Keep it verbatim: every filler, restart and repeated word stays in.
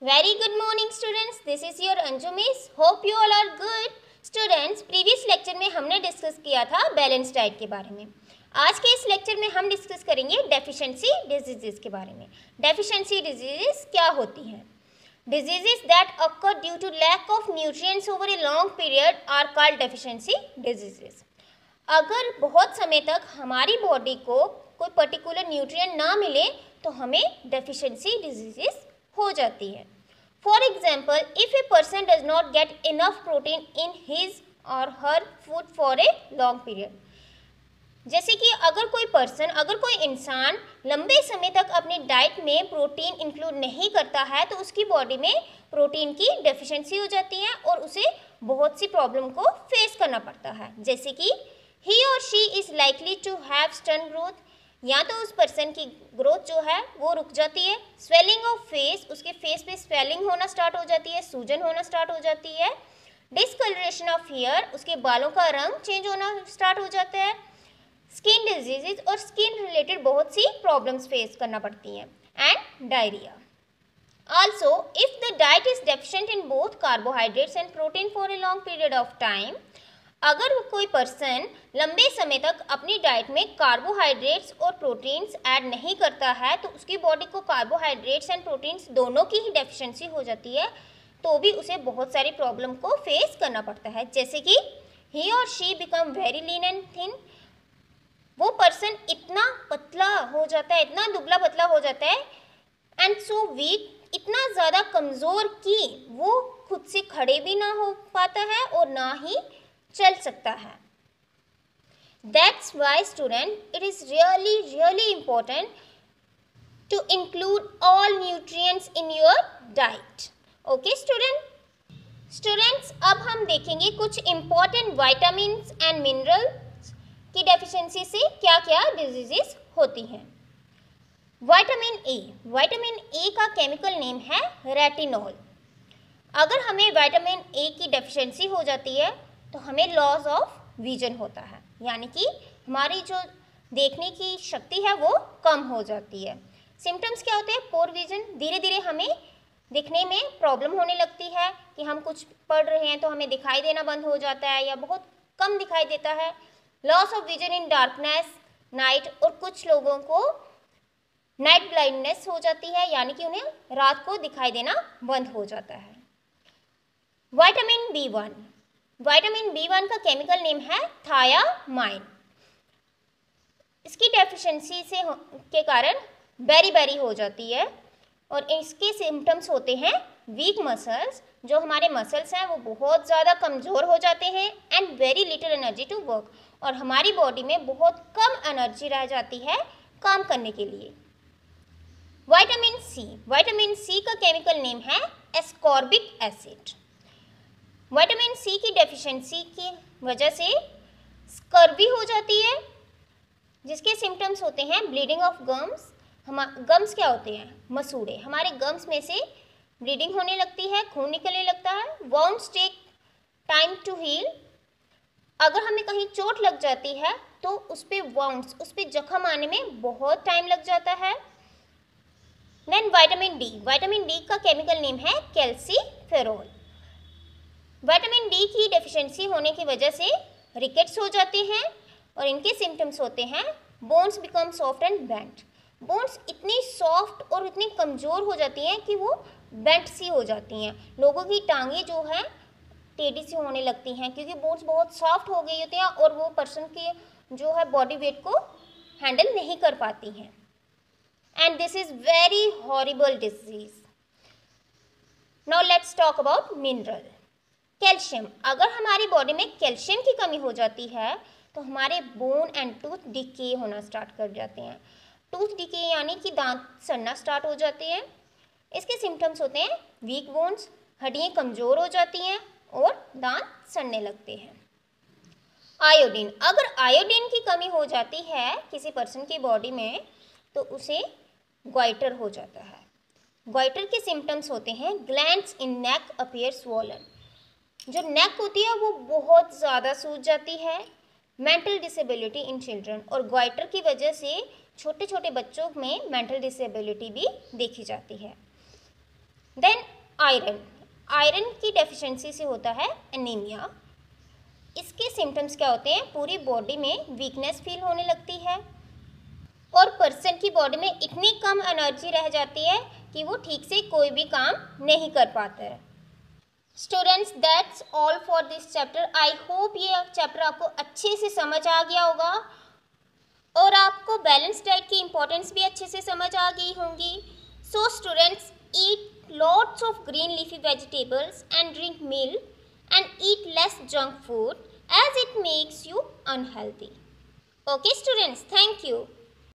Very good morning students. This is your Anju Miss. Hope you all are good. Students, previous lecture में हमने discuss किया था balance diet के बारे में. आज के इस लेक्चर में हम डिस्कस करेंगे डेफिशिएंसी डिजीजेस के बारे में. डेफिशिएंसी डिजीजेस क्या होती हैं? Diseases that occur due to lack of nutrients over a long period are called deficiency diseases. अगर बहुत समय तक हमारी बॉडी को कोई पर्टिकुलर न्यूट्रिएंट ना मिले तो हमें डेफिशिएंसी डिजीजेस हो जाती है. For example, if a person does not get enough protein in his or her food for a long period. जैसे कि अगर कोई पर्सन अगर कोई इंसान लंबे समय तक अपनी डाइट में प्रोटीन इंक्लूड नहीं करता है तो उसकी बॉडी में प्रोटीन की डेफिशिएंसी हो जाती है और उसे बहुत सी प्रॉब्लम को फेस करना पड़ता है. जैसे कि he or she is likely to have stunt growth, या तो उस पर्सन की ग्रोथ जो है वो रुक जाती है. स्वेलिंग ऑफ फेस, उसके फेस पे स्वेलिंग होना स्टार्ट हो जाती है, सूजन होना स्टार्ट हो जाती है. डिसकलरेशन ऑफ हेयर, उसके बालों का रंग चेंज होना स्टार्ट हो जाता है. स्किन डिजीजेज और स्किन रिलेटेड बहुत सी प्रॉब्लम्स फेस करना पड़ती हैं. And diarrhoea. Also if the diet is deficient in both carbohydrates and protein for a long period of time, अगर कोई पर्सन लंबे समय तक अपनी डाइट में कार्बोहाइड्रेट्स और प्रोटीन्स ऐड नहीं करता है तो उसकी बॉडी को कार्बोहाइड्रेट्स एंड प्रोटीन्स दोनों की ही डेफिशिएंसी हो जाती है, तो भी उसे बहुत सारी प्रॉब्लम को फेस करना पड़ता है. जैसे कि he or she become very lean and thin, वो पर्सन इतना पतला हो जाता है, इतना दुबला पतला हो जाता है, एंड सो वीक, इतना ज़्यादा कमज़ोर कि वो खुद से खड़े भी ना हो पाता है और ना ही चल सकता है. That's why student, it is really really important to include all nutrients in your diet. Okay student? Students, अब हम देखेंगे कुछ important vitamins and minerals की डेफिशिएंसी से क्या क्या डिजीजेस होती हैं. Vitamin A. विटामिन ए का केमिकल नेम है रेटिनॉल. अगर हमें विटामिन ए की डेफिशिएंसी हो जाती है तो हमें लॉस ऑफ विजन होता है, यानी कि हमारी जो देखने की शक्ति है वो कम हो जाती है. सिम्टम्स क्या होते हैं? पोर विजन, धीरे धीरे हमें दिखने में प्रॉब्लम होने लगती है कि हम कुछ पढ़ रहे हैं तो हमें दिखाई देना बंद हो जाता है या बहुत कम दिखाई देता है. Loss of vision in darkness night, और कुछ लोगों को नाइट ब्लाइंडनेस हो जाती है, यानी कि उन्हें रात को दिखाई देना बंद हो जाता है. Vitamin B one. Vitamin B one का केमिकल नेम है थायामाइन. इसकी डेफिशिएंसी से के कारण बेरी-बेरी हो जाती है और इसके सिम्टम्स होते हैं वीक मसल्स, जो हमारे मसल्स हैं वो बहुत ज़्यादा कमज़ोर हो जाते हैं, and very little energy to work, और हमारी बॉडी में बहुत कम एनर्जी रह जाती है काम करने के लिए. Vitamin C. विटामिन सी का केमिकल नेम है एस्कॉर्बिक एसिड. विटामिन सी की डेफिशिएंसी की वजह से स्कर्वी हो जाती है, जिसके सिम्टम्स होते हैं ब्लीडिंग ऑफ गम्स. हम गम्स क्या होते हैं? मसूड़े. हमारे गम्स में से ब्लीडिंग होने लगती है, खून निकलने लगता है. Wounds take time to heal. अगर हमें कहीं चोट लग जाती है तो उस पर वाउंड्स, उस पर जख्म आने में बहुत टाइम लग जाता है. Then vitamin D. Vitamin D का केमिकल नेम है कैल्सीफेरॉल. विटामिन डी की डेफिशिएंसी होने की वजह से रिकेट्स हो जाते हैं और इनके सिम्टम्स होते हैं bones become soft and bent. Bones इतनी सॉफ्ट और इतनी कमज़ोर हो जाती हैं कि वो बेंट सी हो जाती हैं. लोगों की टांगें जो हैं टेढ़ी सी होने लगती हैं क्योंकि बोन्स बहुत सॉफ्ट हो गई होती हैं और वो पर्सन के जो है बॉडी वेट को हैंडल नहीं कर पाती हैं. And this is very horrible disease. Now let's talk about mineral. Calcium. अगर हमारी बॉडी में कैल्शियम की कमी हो जाती है तो हमारे बोन एंड टूथ डिके होना स्टार्ट कर जाते हैं. टूथ डिके यानी कि दांत सड़ना स्टार्ट हो जाते हैं. इसके सिम्टम्स होते हैं वीक बोन्स, हड्डियाँ कमज़ोर हो जाती हैं और दांत सड़ने लगते हैं. आयोडीन. अगर आयोडीन की कमी हो जाती है किसी पर्सन की बॉडी में तो उसे ग्वाइटर हो जाता है. ग्वाइटर के सिम्टम्स होते हैं glands in neck appear swollen. जो नेक होती है वो बहुत ज़्यादा सूज जाती है. मेंटल डिसेबिलिटी इन चिल्ड्रन, और ग्वाइटर की वजह से छोटे छोटे बच्चों में मेंटल डिसेबिलिटी भी देखी जाती है. देन आयरन, आयरन की डेफिशिएंसी से होता है एनीमिया। इसके सिम्टम्स क्या होते हैं? पूरी बॉडी में वीकनेस फील होने लगती है और पर्सन की बॉडी में इतनी कम एनर्जी रह जाती है कि वो ठीक से कोई भी काम नहीं कर पाता है। Students, that's all for this chapter. I hope ये चैप्टर आपको अच्छे से समझ आ गया होगा और आपको बैलेंस डाइट की इम्पोर्टेंस भी अच्छे से समझ आ गई होंगी। So students, eat lots of green leafy vegetables and drink milk and eat less junk food as it makes you unhealthy. Okay students, thank you.